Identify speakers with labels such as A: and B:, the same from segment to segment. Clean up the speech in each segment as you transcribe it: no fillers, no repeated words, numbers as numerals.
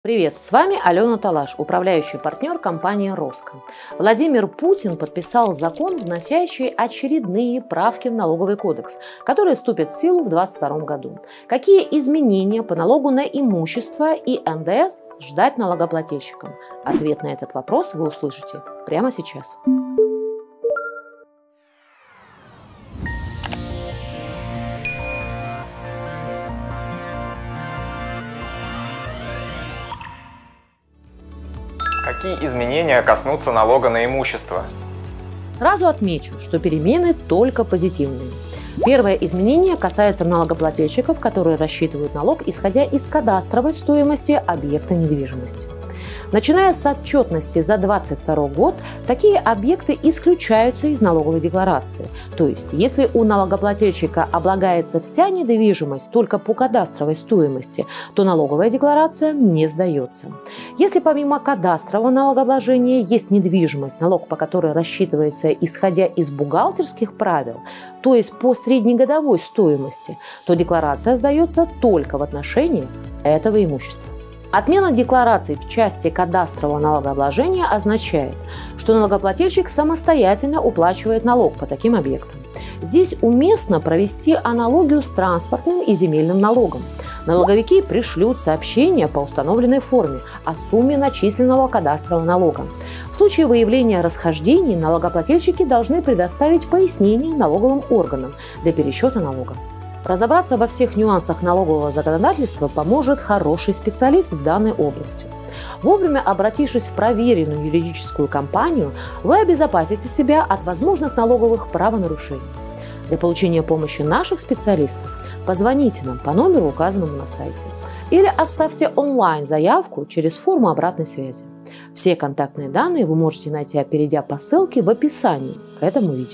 A: Привет, с вами Алена Талаш, управляющий партнер компании «Роско». Владимир Путин подписал закон, вносящий очередные правки в налоговый кодекс, который вступит в силу в 2022 году. Какие изменения по налогу на имущество и НДС ждать налогоплательщикам? Ответ на этот вопрос вы услышите прямо сейчас.
B: Какие изменения коснутся налога на имущество?
A: Сразу отмечу, что перемены только позитивные. Первое изменение касается налогоплательщиков, которые рассчитывают налог, исходя из кадастровой стоимости объекта недвижимости. Начиная с отчетности за 2022 год, такие объекты исключаются из налоговой декларации. То есть, если у налогоплательщика облагается вся недвижимость только по кадастровой стоимости, то налоговая декларация не сдается. Если помимо кадастрового налогообложения есть недвижимость, налог по которой рассчитывается исходя из бухгалтерских правил, то есть по среднегодовой стоимости, то декларация сдается только в отношении этого имущества. Отмена деклараций в части кадастрового налогообложения означает, что налогоплательщик самостоятельно уплачивает налог по таким объектам. Здесь уместно провести аналогию с транспортным и земельным налогом. Налоговики пришлют сообщение по установленной форме о сумме начисленного кадастрового налога. В случае выявления расхождений налогоплательщики должны предоставить пояснение налоговым органам для пересчета налога. Разобраться во всех нюансах налогового законодательства поможет хороший специалист в данной области. Вовремя обратившись в проверенную юридическую компанию, вы обезопасите себя от возможных налоговых правонарушений. Для получения помощи наших специалистов позвоните нам по номеру, указанному на сайте, или оставьте онлайн-заявку через форму обратной связи. Все контактные данные вы можете найти, перейдя по ссылке в описании к этому видео.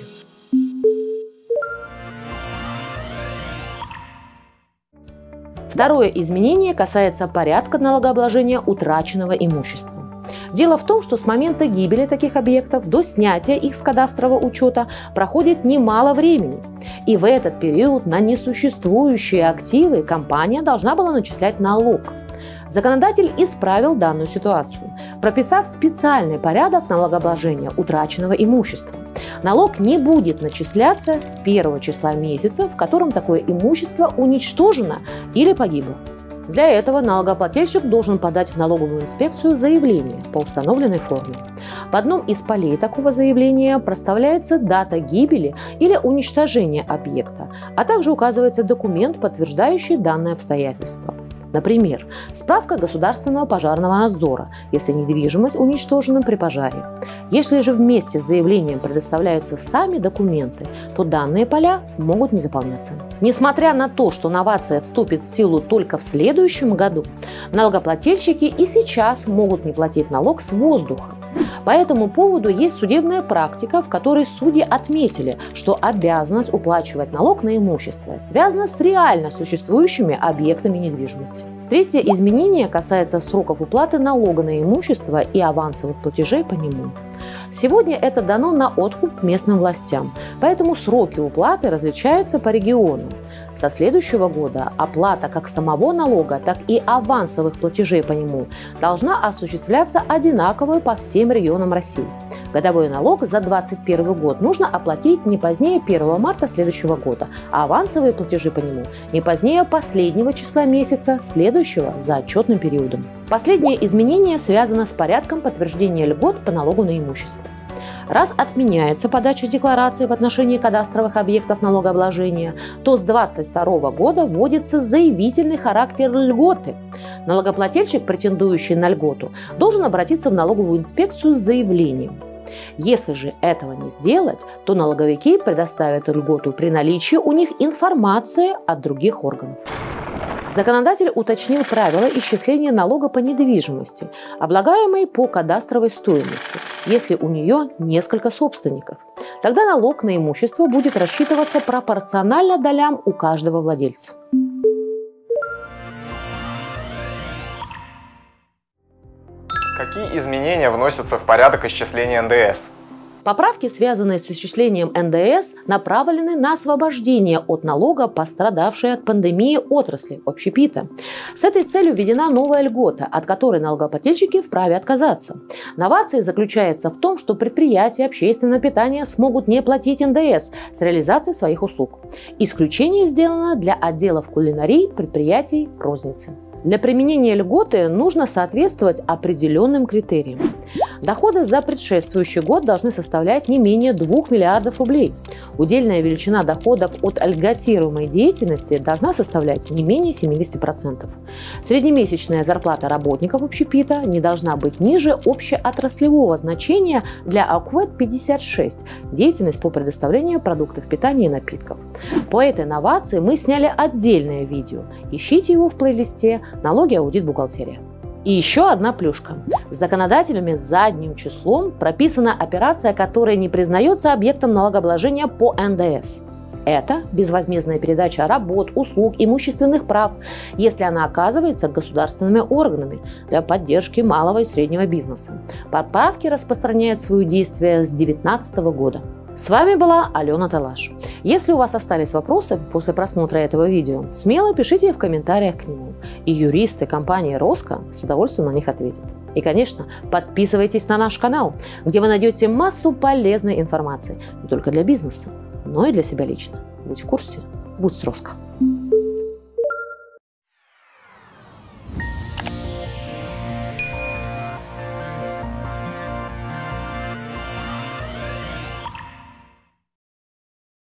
A: Второе изменение касается порядка налогообложения утраченного имущества. Дело в том, что с момента гибели таких объектов до снятия их с кадастрового учета проходит немало времени. И в этот период на несуществующие активы компания должна была начислять налог. Законодатель исправил данную ситуацию, прописав специальный порядок налогообложения утраченного имущества. Налог не будет начисляться с первого числа месяца, в котором такое имущество уничтожено или погибло. Для этого налогоплательщик должен подать в налоговую инспекцию заявление по установленной форме. В одном из полей такого заявления проставляется дата гибели или уничтожения объекта, а также указывается документ, подтверждающий данное обстоятельство. Например, справка Государственного пожарного надзора, если недвижимость уничтожена при пожаре. Если же вместе с заявлением предоставляются сами документы, то данные поля могут не заполняться. Несмотря на то, что новация вступит в силу только в следующем году, налогоплательщики и сейчас могут не платить налог с воздуха. По этому поводу есть судебная практика, в которой судьи отметили, что обязанность уплачивать налог на имущество связана с реально существующими объектами недвижимости. Третье изменение касается сроков уплаты налога на имущество и авансовых платежей по нему. Сегодня это дано на откуп местным властям, поэтому сроки уплаты различаются по региону. Со следующего года оплата как самого налога, так и авансовых платежей по нему должна осуществляться одинаково по всем регионам России. Годовой налог за 2021 год нужно оплатить не позднее 1 марта следующего года, а авансовые платежи по нему не позднее последнего числа месяца, следующего за отчетным периодом. Последнее изменение связано с порядком подтверждения льгот по налогу на имущество. Раз отменяется подача декларации в отношении кадастровых объектов налогообложения, то с 2022 года вводится заявительный характер льготы. Налогоплательщик, претендующий на льготу, должен обратиться в налоговую инспекцию с заявлением. Если же этого не сделать, то налоговики предоставят льготу при наличии у них информации от других органов. Законодатель уточнил правила исчисления налога по недвижимости, облагаемой по кадастровой стоимости, если у нее несколько собственников. Тогда налог на имущество будет рассчитываться пропорционально долям у каждого владельца.
B: Какие изменения вносятся в порядок исчисления НДС?
A: Поправки, связанные с осуществлением НДС, направлены на освобождение от налога пострадавшей от пандемии отрасли общепита. С этой целью введена новая льгота, от которой налогоплательщики вправе отказаться. Новация заключается в том, что предприятия общественного питания смогут не платить НДС с реализацией своих услуг. Исключение сделано для отделов кулинарии предприятий розницы. Для применения льготы нужно соответствовать определенным критериям. Доходы за предшествующий год должны составлять не менее 2 миллиардов рублей. Удельная величина доходов от льготируемой деятельности должна составлять не менее 70%. Среднемесячная зарплата работников общепита не должна быть ниже общеотраслевого значения для ОКВЭД 56 – деятельность по предоставлению продуктов питания и напитков. По этой новации мы сняли отдельное видео. Ищите его в плейлисте «Налоги, аудит, бухгалтерия». И еще одна плюшка. Законодателями задним числом прописана операция, которая не признается объектом налогообложения по НДС. Это безвозмездная передача работ, услуг, имущественных прав, если она оказывается государственными органами для поддержки малого и среднего бизнеса. Поправки распространяют свое действие с 2019 года. С вами была Алена Талаш. Если у вас остались вопросы после просмотра этого видео, смело пишите в комментариях к нему, и юристы компании Роско с удовольствием на них ответят. И, конечно, подписывайтесь на наш канал, где вы найдете массу полезной информации не только для бизнеса, но и для себя лично. Будь в курсе, будь с Роско.